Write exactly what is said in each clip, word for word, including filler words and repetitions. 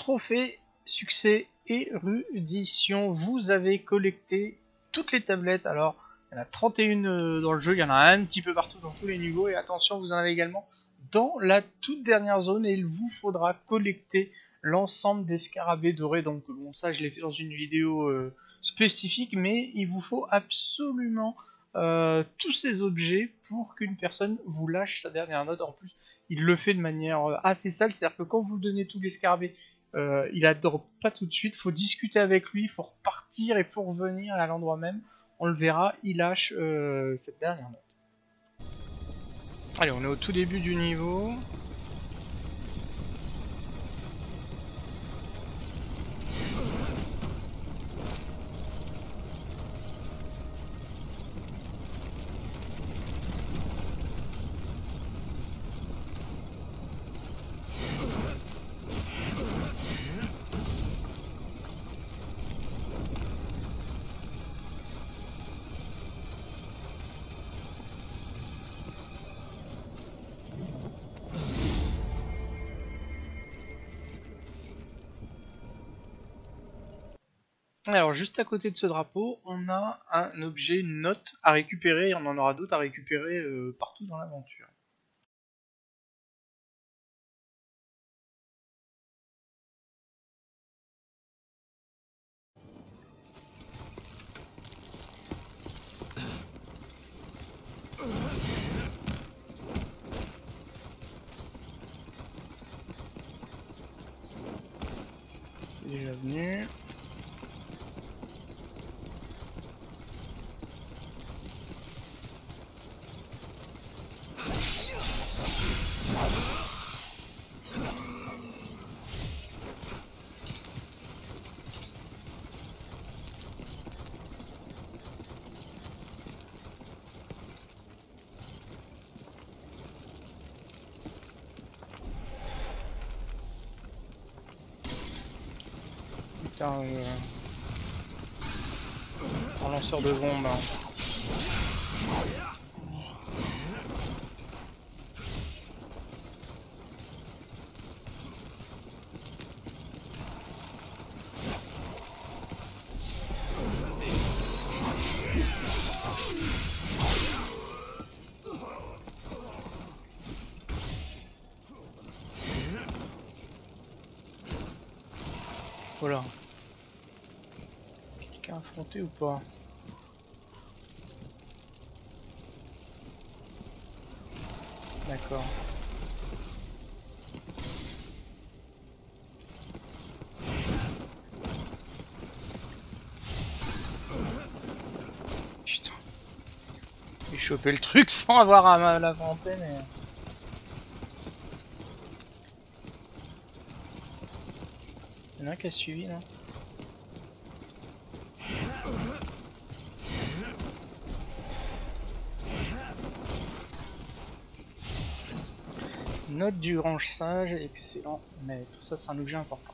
trophée, succès, érudition. Vous avez collecté toutes les tablettes. Alors, il y en a trente et une dans le jeu, il y en a un petit peu partout dans tous les niveaux. Et attention, vous en avez également dans la toute dernière zone. Et il vous faudra collecter l'ensemble des scarabées dorés. Donc bon, ça je l'ai fait dans une vidéo euh, spécifique, mais il vous faut absolument euh, tous ces objets pour qu'une personne vous lâche sa dernière note. En plus, il le fait de manière assez sale, c'est-à-dire que quand vous donnez tous les scarabées, euh, il adore pas tout de suite, faut discuter avec lui, faut repartir et faut revenir à l'endroit même. On le verra, il lâche euh, cette dernière note. Allez, on est au tout début du niveau. Alors juste à côté de ce drapeau, on a un objet, une note à récupérer, et on en aura d'autres à récupérer euh, partout dans l'aventure. C'est déjà venu. Putain, euh... un lanceur de bombes. Hein. Voilà. Quelqu'un affronté ou pas? D'accord. Putain. J'ai chopé le truc sans avoir à la vingtaine et... Il y en a un qui a suivi, non? Note du grand sage, excellent maître. Ça, c'est un objet important.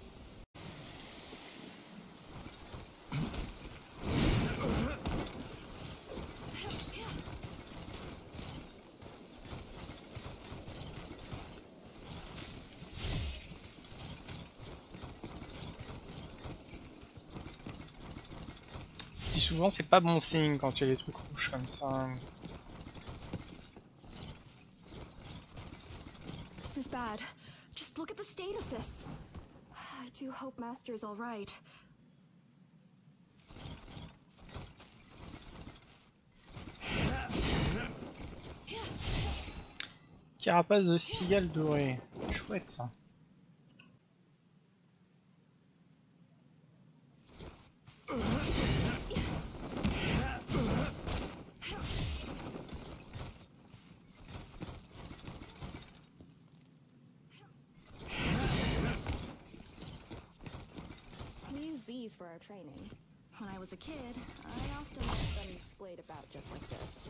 Et souvent, c'est pas bon signe quand il y a des trucs rouges comme ça. This is bad. Just look at the state of this. I do hope Master's all right. Carapace de cigale dorée. Chouette ça. For our training. When I was a kid, I often watched them displayed about just like this.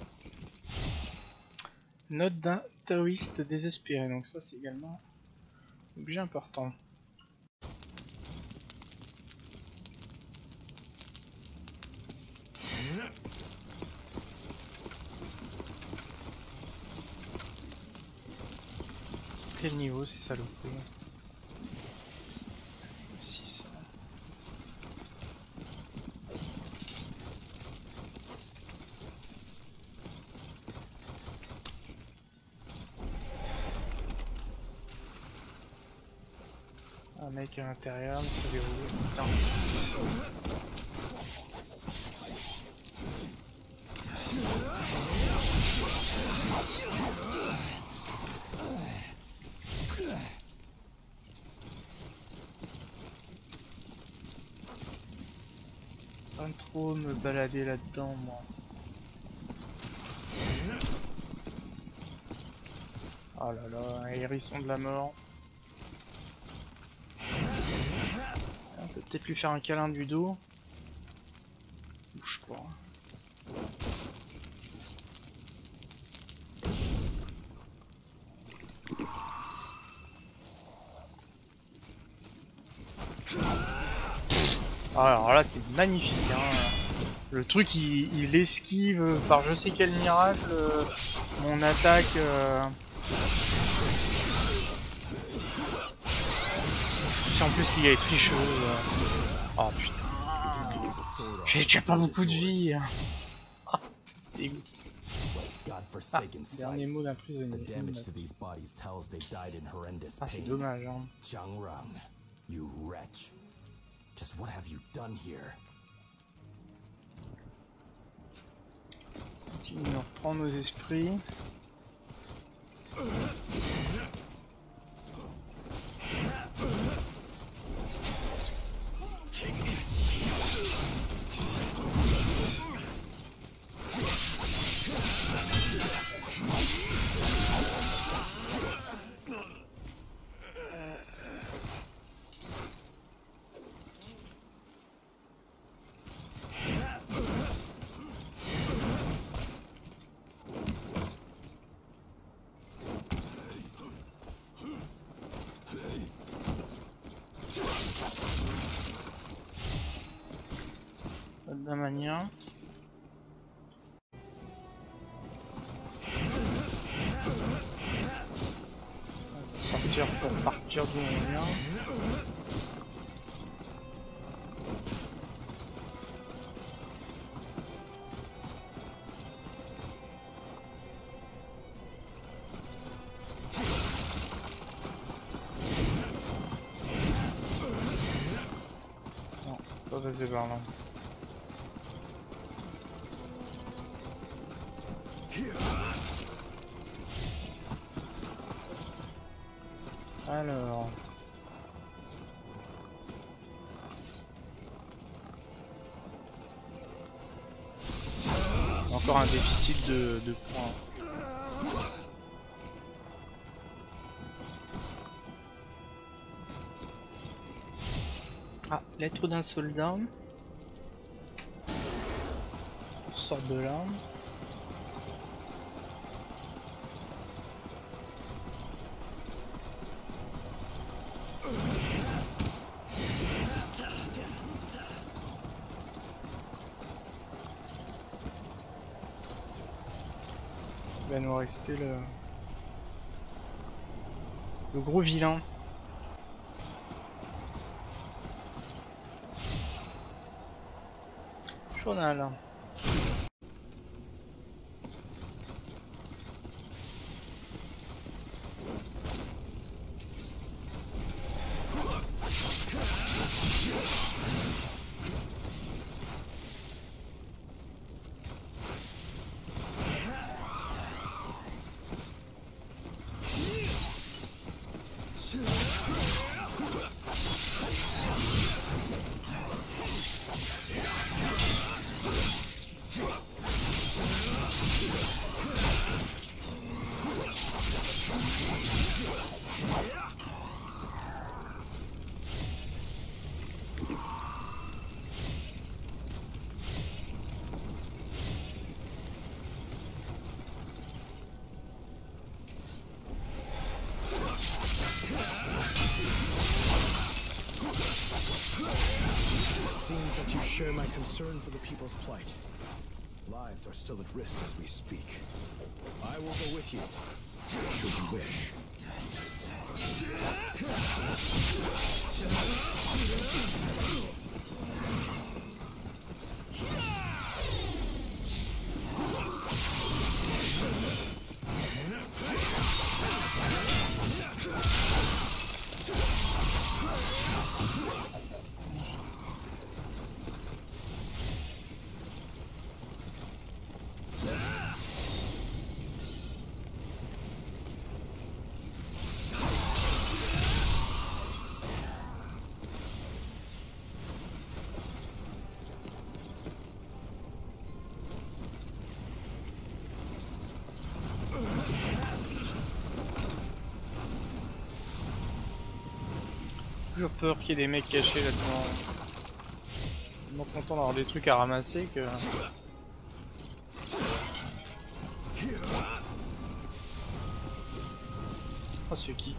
Note d'un taoïste désespéré, donc ça c'est également un objet important. Quel niveau c'est saloperie? Un mec à l'intérieur, mais ça verrouille. Putain. Pas trop me balader là-dedans, moi. Oh là là, hérisson de la mort. On peut peut-être lui faire un câlin du dos. Bouge pas. Alors là c'est magnifique hein. Le truc il, il esquive par je sais quel miracle euh, mon attaque euh... Si en plus il est tricheux euh... Oh putain. J'ai déjà pas beaucoup de vie. Ah, dégoût. Ah, dernier mot d'un prisonnier. Ah c'est dommage hein. You wretch. Just what have you done here? On reprend nos esprits. De la manière. Sortir pour partir d'où on vient. Non, pas passer par là. Alors... Encore un déficit de, de points. Ah, lettre d'un soldat. On sort de là. Il va nous rester le... le gros vilain. Journal. Seems that you share my concern for the people's plight. Lives are still at risk as we speak. I will go with you, should you wish. Toujours peur qu'il y ait des mecs cachés là-dedans. Tellement content d'avoir des trucs à ramasser que... Oh, c'est qui?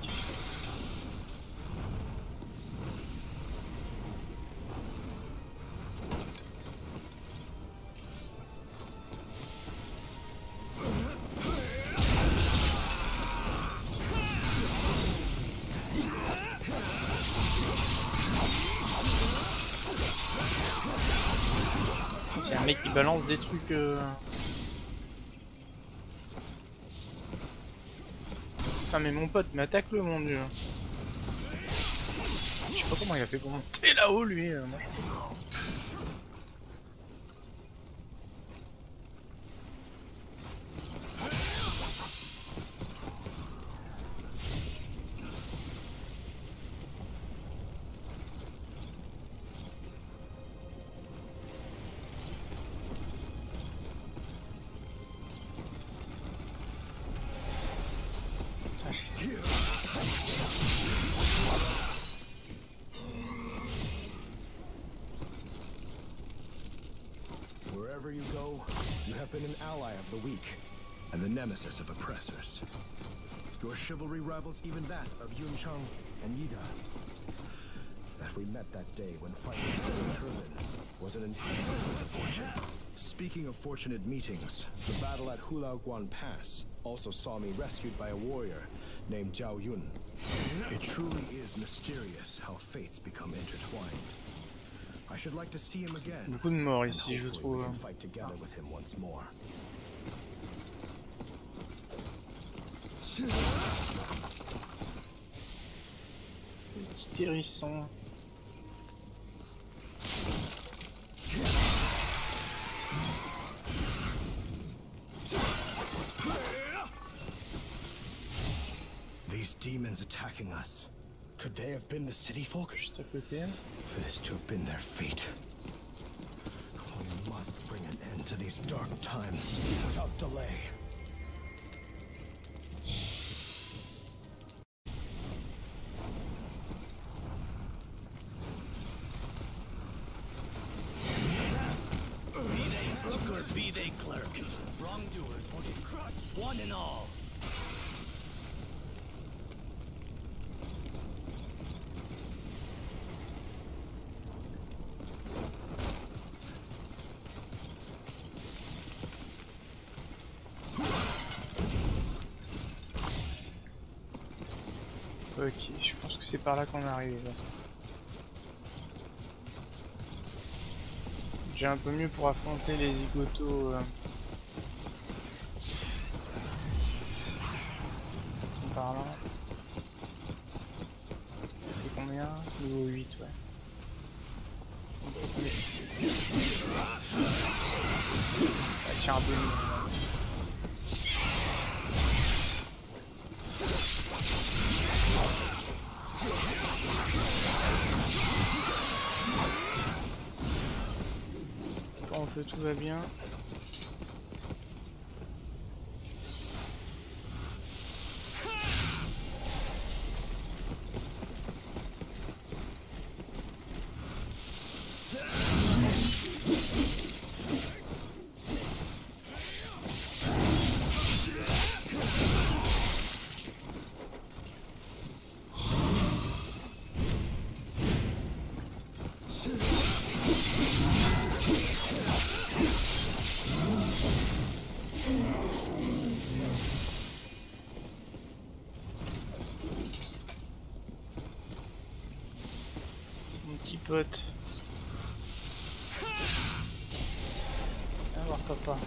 Il y a un mec qui balance des trucs... Euh... Ah mais mon pote, mais attaque-le mon dieu. Je sais pas comment il a fait pour monter là-haut lui. Euh, moi, je... Wherever you go, you have been an ally of the weak, and the nemesis of oppressors. Your chivalry rivals even that of Yuncheng and Yida. That we met that day when fighting for the turbans was an incredible piece of fortune. Speaking of fortunate meetings, the battle at Hulaoguan Pass also saw me rescued by a warrior named Zhao Yun. It truly is mysterious how fates become intertwined. I should like to see him again. Beaucoup de morts ici, je trouve. We can fight together with him once more. Petit hérisson. These demons attacking us. Could they have been the city folk? Juste à côté. For this to have been their fate. We must bring an end to these dark times without delay. Be they crook or be they clerk, wrongdoers will get crushed, one and all. Ok, je pense que c'est par là qu'on arrive. J'ai un peu mieux pour affronter les zigotos. Euh... Ils sont par là. C'est combien? Niveau huit, ouais. Ah, tiens, un peu mieux. Quand que tout va bien. Petit pote. Viens voir papa.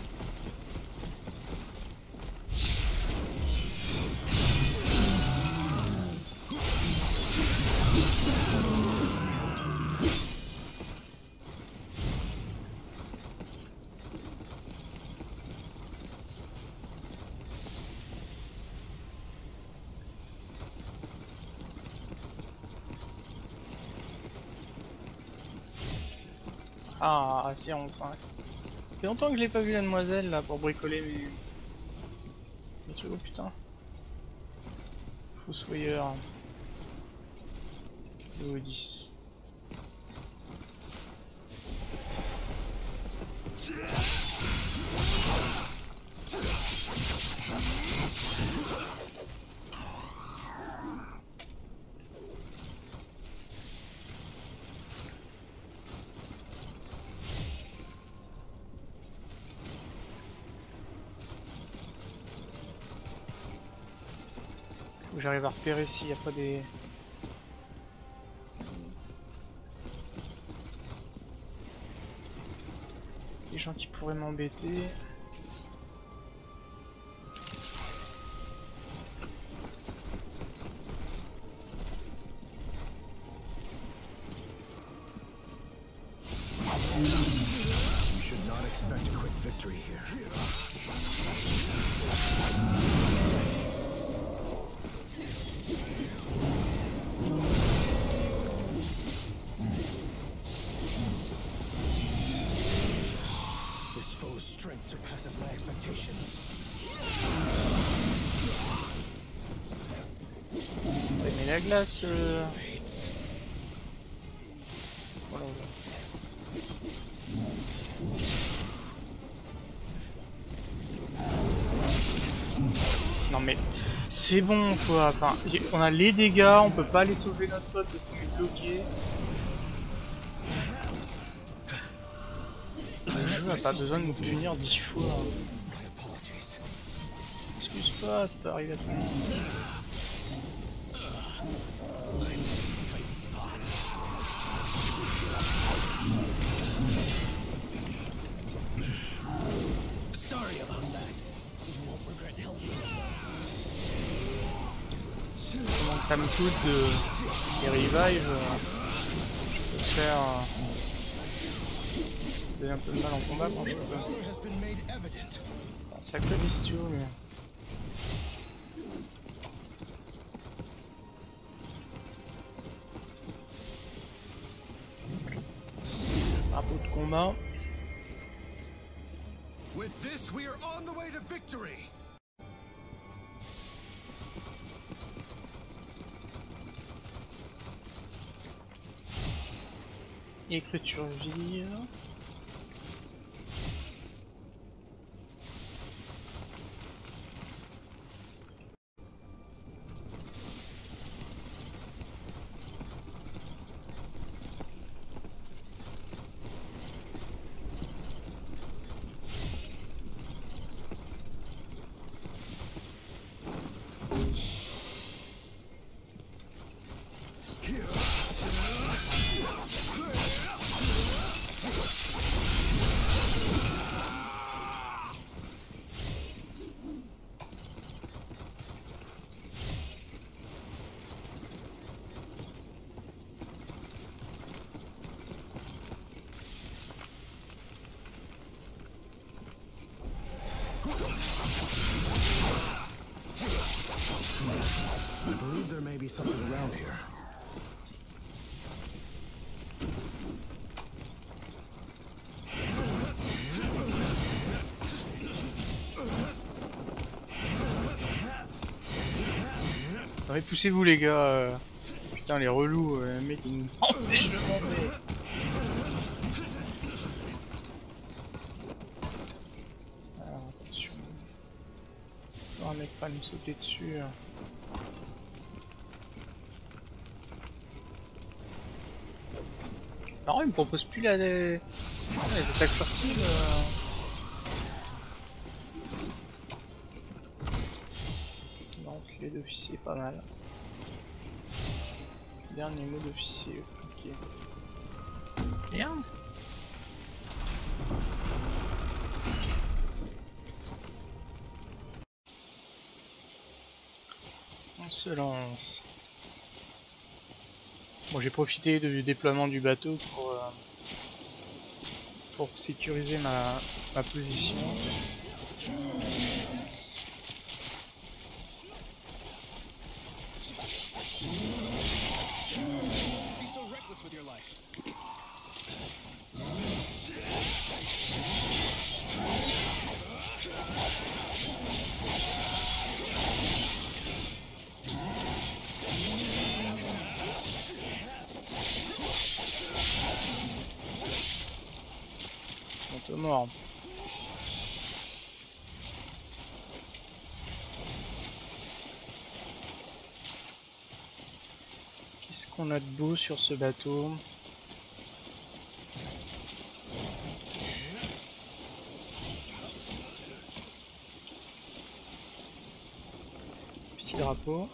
Ah, si on cinq. Ça fait longtemps que je l'ai pas vu la demoiselle là pour bricoler mes... mes trucs. Oh putain. Fossoyeur. Niveau dix. Faut que j'arrive à repérer s'il n'y a pas des... des gens qui pourraient m'embêter. You should not expect a quick victory here. This foe's strength surpasses my expectations. Ouais, mais la glace... Euh... Voilà. Non mais c'est bon quoi, enfin on a les dégâts, on peut pas aller sauver notre pote parce qu'il est bloqué. Le jeu n'a pas besoin de nous punir dix fois. Excuse pas, ça peut arriver à tout le monde. Sorry about that. You won't regret helping. Comment ça me coûte de les revives, euh, je peux faire euh, donner un peu de mal en combat quand je peux. Un sacré bestiaux mais... Un peu de combat. With this, we are on the way to victory. Écriture vive. I believe there may be something around here. Ouais, poussez-vous les gars. euh. Putain les relous, euh, le mec il nous empêche de monter. Alors attention. Oh, un mec pas nous sauter dessus. hein. Non, il me propose plus la... les attaques furtives. Euh... Non, filet d'officier, pas mal. Dernier mot d'officier, ok. Bien. On se lance. Bon, j'ai profité du déploiement du bateau pour, euh, pour sécuriser ma, ma position. Be so reckless with your life. mort. Qu'est-ce qu'on a de beau sur ce bateau? Petit drapeau.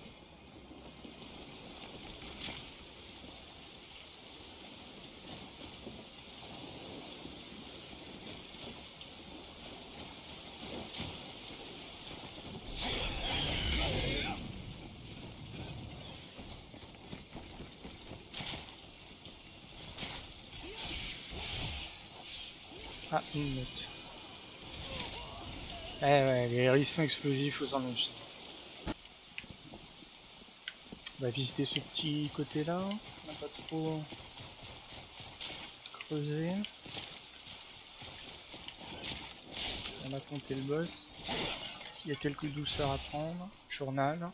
Ah, une note. Eh ouais, les hérissons explosifs aux ennuis. On va visiter ce petit côté là. On n'a pas trop creusé. On va compter le boss. Il y a quelques douceurs à prendre. Journal.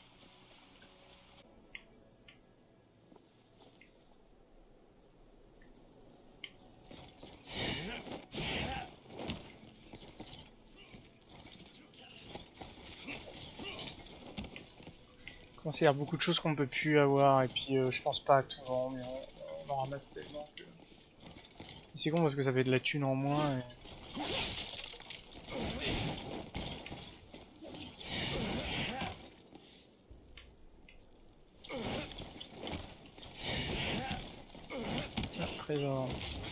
Je pense qu'il y a beaucoup de choses qu'on peut plus avoir et puis euh, je pense pas à tout vendre, mais on, on en ramasse tellement que... C'est con parce que ça fait de la thune en moins et... Ah, trésor.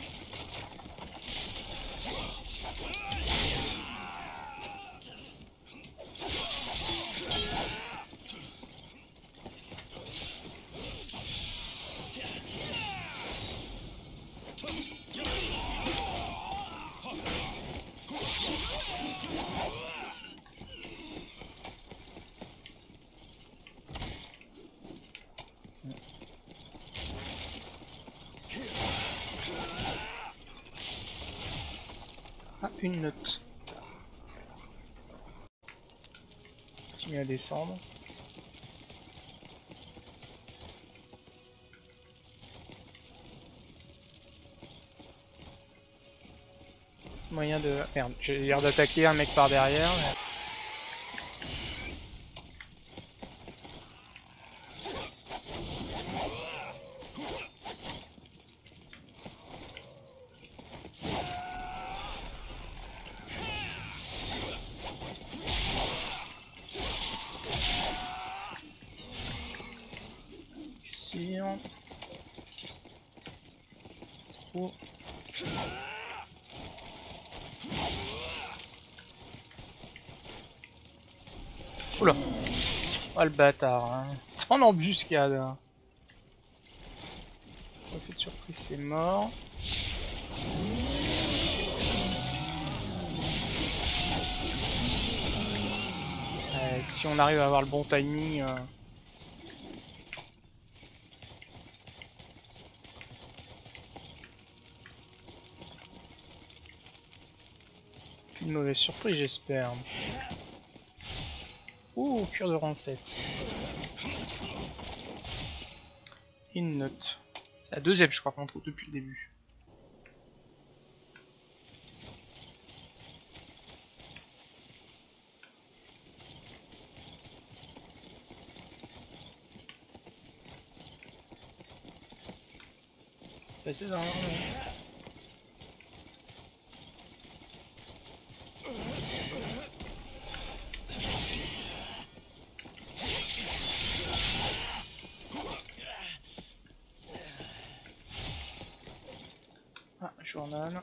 Ah, une note. Continue à descendre. Moyen de... Merde, j'ai l'air d'attaquer un mec par derrière. Mais... Ici... Oh. Oula. Oh le bâtard, hein. En embuscade. Hein. Effet de surprise, c'est mort. Euh, si on arrive à avoir le bon timing... Euh... Une mauvaise surprise, j'espère. Ouh, cure de rang sept. Une note. C'est la deuxième, je crois qu'on trouve depuis le début. C'est dans Ah, journal.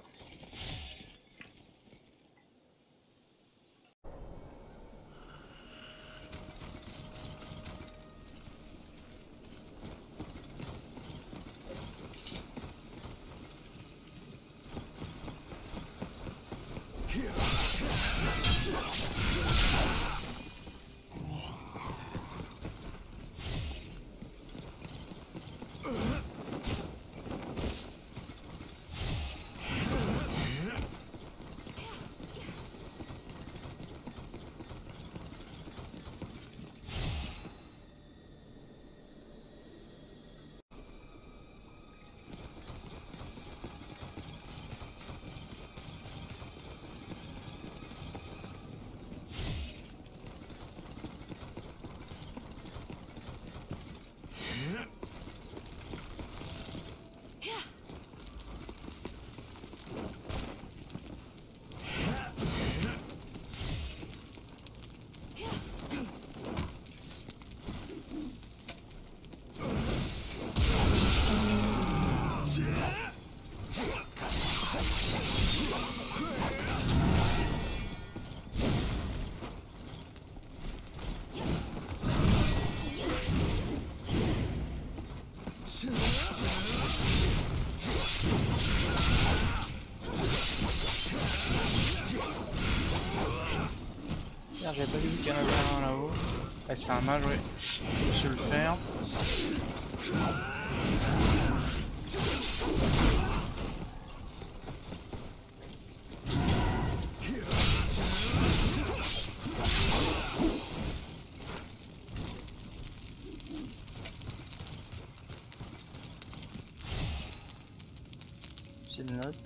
Merde, j'avais pas vu qu'il y en avait un là-haut. Ouais, c'est un mage, ouais. Je vais le faire. J'ai une note.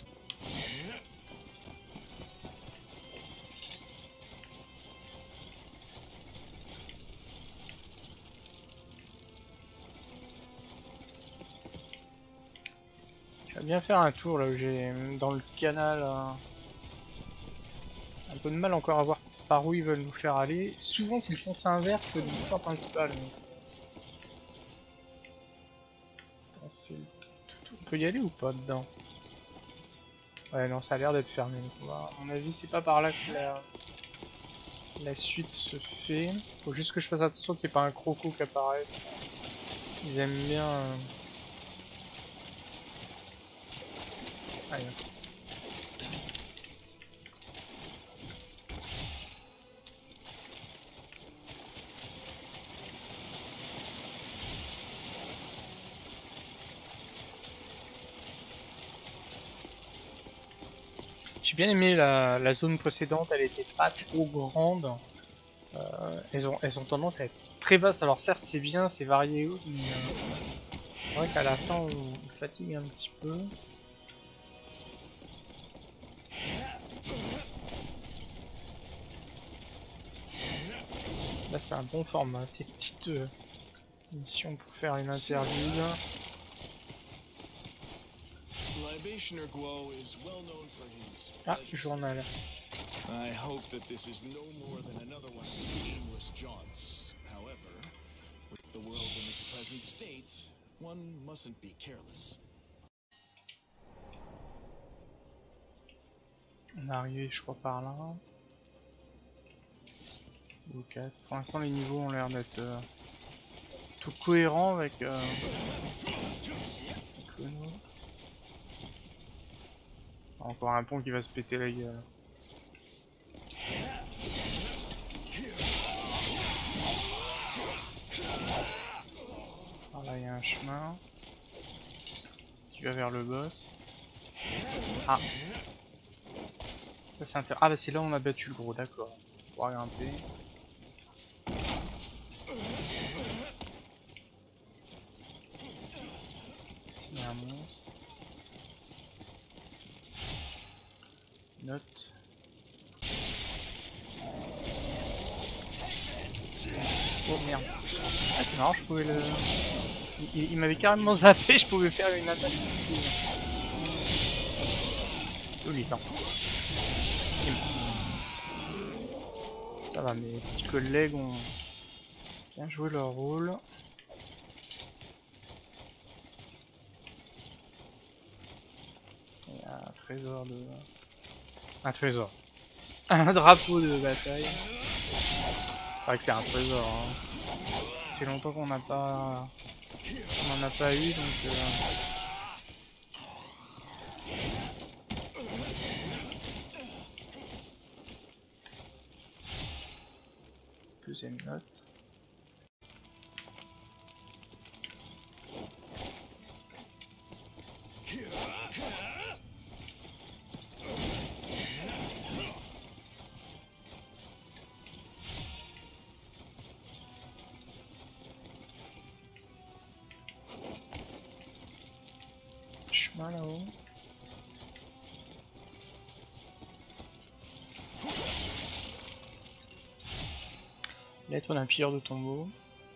Je vais bien faire un tour là où j'ai dans le canal euh, un peu de mal encore à voir par où ils veulent nous faire aller. Souvent c'est le sens inverse de l'histoire principale. Mais... Attends, c'est... On peut y aller ou pas dedans? Ouais non, ça a l'air d'être fermé. Donc on va... À mon avis c'est pas par là que la... la suite se fait. Faut juste que je fasse attention qu'il n'y ait pas un croco qui apparaisse. Ils aiment bien... Euh... Allez. J'ai bien aimé la, la zone précédente, elle était pas trop grande. Euh, elles, ont, elles ont tendance à être très vastes, alors certes c'est bien, c'est varié, mais euh, c'est vrai qu'à la fin on, on fatigue un petit peu. Là c'est un bon format, ces petites euh, missions pour faire une interlude. Ah, journal. I hope that this is no more than another one of his aimless jaunts. However, with the world in its present state, one mustn't be careless. On est arrivé, je crois, par là. Ok. Pour l'instant, les niveaux ont l'air d'être euh, tout cohérents avec. Euh, avec Encore un pont qui va se péter la gueule. Alors là il y a un chemin qui va vers le boss. Ah, ça c'est intéressant. Ah bah c'est là où on a battu le gros, d'accord. On pourra grimper. Il y a un monstre. Note. Oh merde. Ah c'est marrant, je pouvais le... Il, il m'avait carrément zappé, je pouvais faire une attaque. Joli ça. Ça va, mes petits collègues ont bien joué leur rôle. Il y a un trésor de... Un trésor. Un drapeau de bataille. C'est vrai que c'est un trésor. Hein. Ça fait longtemps qu'on n'a pas... On n'en a pas eu donc... Euh... Deuxième note. Chemin là-haut. Lettre d'un pilleur de tombeau.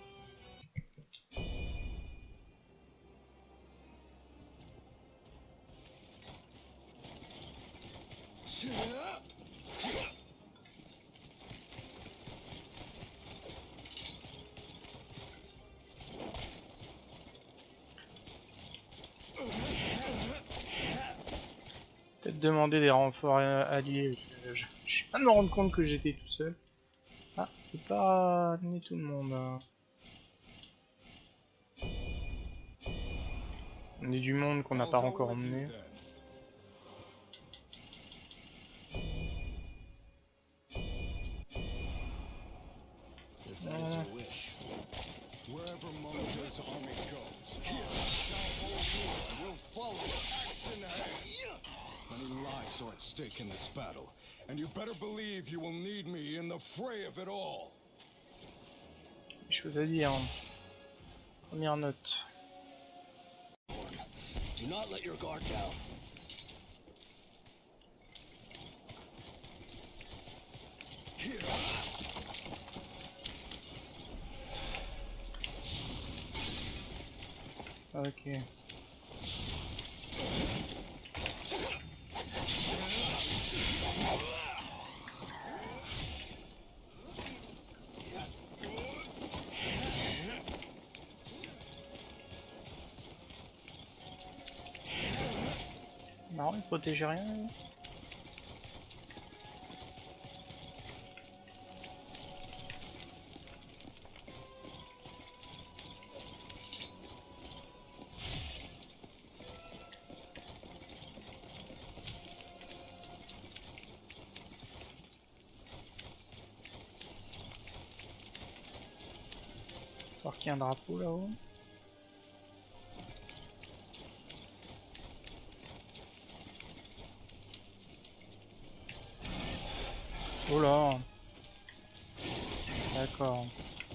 Peut-être demander des renforts alliés. Je, je, je suis pas de me rendre compte que j'étais tout seul. Ah, je peux pas amener tout le monde. On est du monde qu'on n'a pas encore emmené. If that is your wish. Wherever Mojo's army goes, here, Shao will follow. Action ahead. Many lives are at stake in this battle, and you better believe you will need me in the fray of it all. Des choses à dire. Première note. Do not let your guard down. Here. Ok. Non, il protège rien. Lui. Voir qu'il y a un drapeau là-haut. Oh là. D'accord.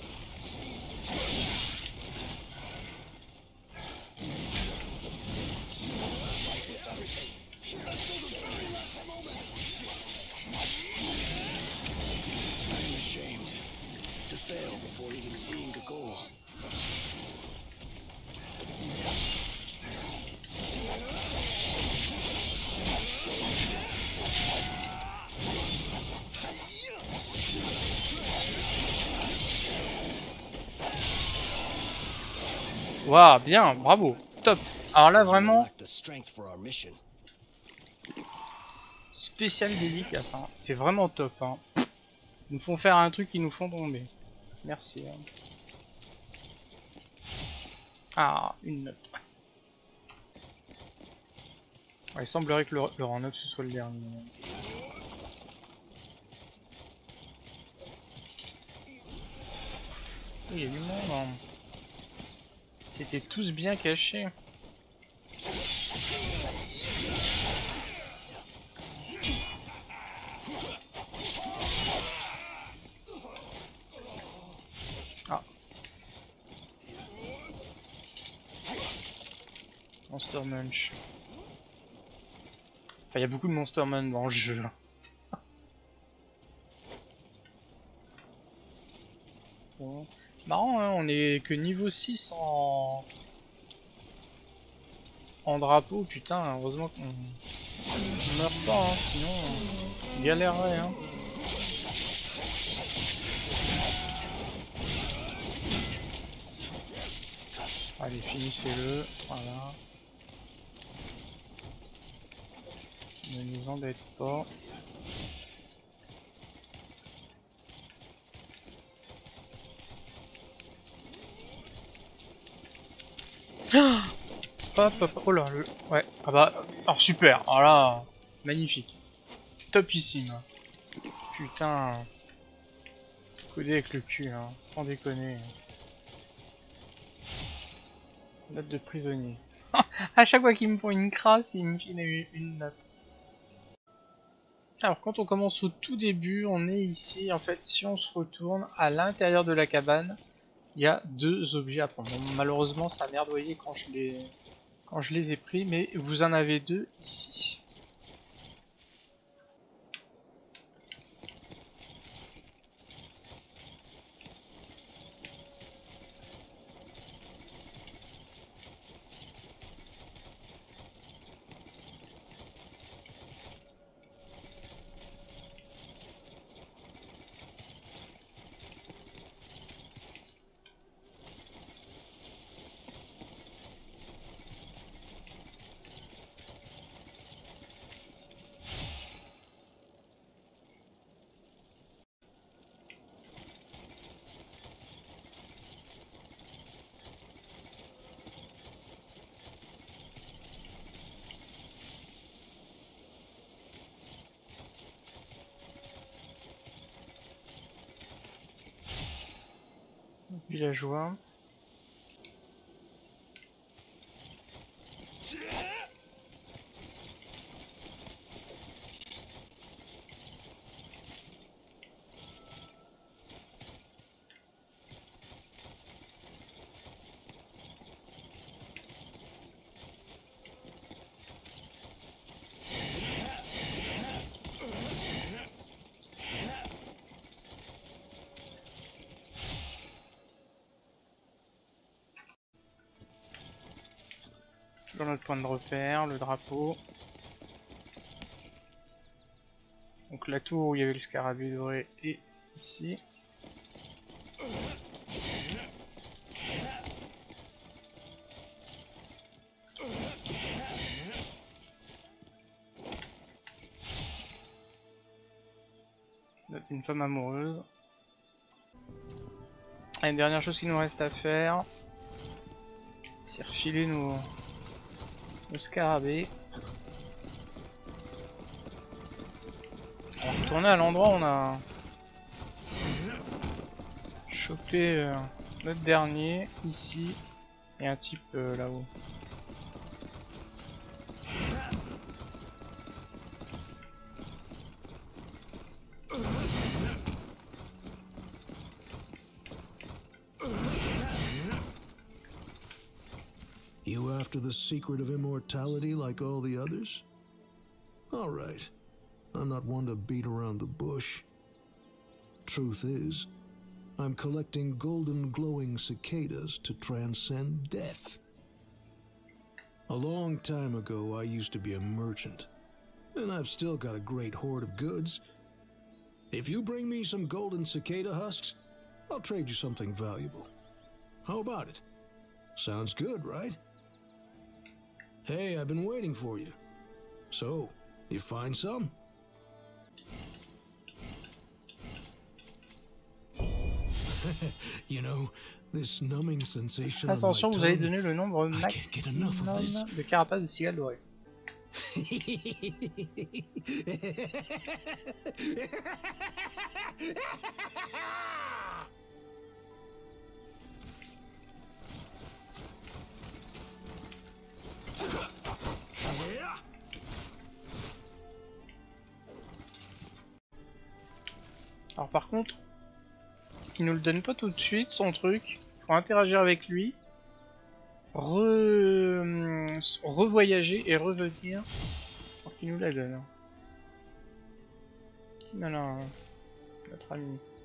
I'm ashamed to fail before even seeing the goal. Waouh, bien, bravo, top. Alors là vraiment, Lack the strength for our mission. spécial dédicace, hein. C'est vraiment top. Hein. Ils nous font faire un truc qu'ils nous font tomber. Merci. Hein. Ah, une note. Ouais, il semblerait que le, le rang neuf ce soit le dernier. Il y a du monde. Hein. C'était tous bien cachés. Ah. Monster Munch. Enfin, il y a beaucoup de Monster Munch dans le jeu. Bon. Marrant, hein, on est que niveau six en... en drapeau, putain, heureusement qu'on on meurt pas, hein, sinon on galérerait. Hein. Allez, finissez-le, voilà. Ne nous embête pas. Hop, hop, oh là, le... ouais, ah bah, alors super, alors là, magnifique, topissime, putain, codé avec le cul, hein, sans déconner, note de prisonnier, à chaque fois qu'il me font une crasse, il me file une note. Alors quand on commence au tout début, on est ici, en fait, si on se retourne à l'intérieur de la cabane, il y a deux objets à prendre. Bon, malheureusement, ça a merdoyé quand je les... quand je les ai pris, mais vous en avez deux ici. villageois. Dans notre point de repère, le drapeau. Donc la tour où il y avait le scarabée doré est ici. Une femme amoureuse. Et une dernière chose qu'il nous reste à faire, c'est refiler nos, nos scarabées. On va retourner à l'endroit où on a chopé euh, notre dernier, ici, et un type euh, là-haut. You after the secret of immortality like all the others? All right. I'm not one to beat around the bush. Truth is, I'm collecting golden glowing cicadas to transcend death. A long time ago, I used to be a merchant, and I've still got a great hoard of goods. If you bring me some golden cicada husks, I'll trade you something valuable. How about it? Sounds good, right? Hey, I've been waiting for you. So, you find some? You know, this numbing sensation Attention, on my vous allez tongue, donner le nombre I can't get enough of this. maximum de carapaces de cigales dorées. Alors par contre, il nous le donne pas tout de suite son truc. Faut interagir avec lui, re... revoyager et revenir pour qu'il nous la donne. Petit malin, hein, notre ami.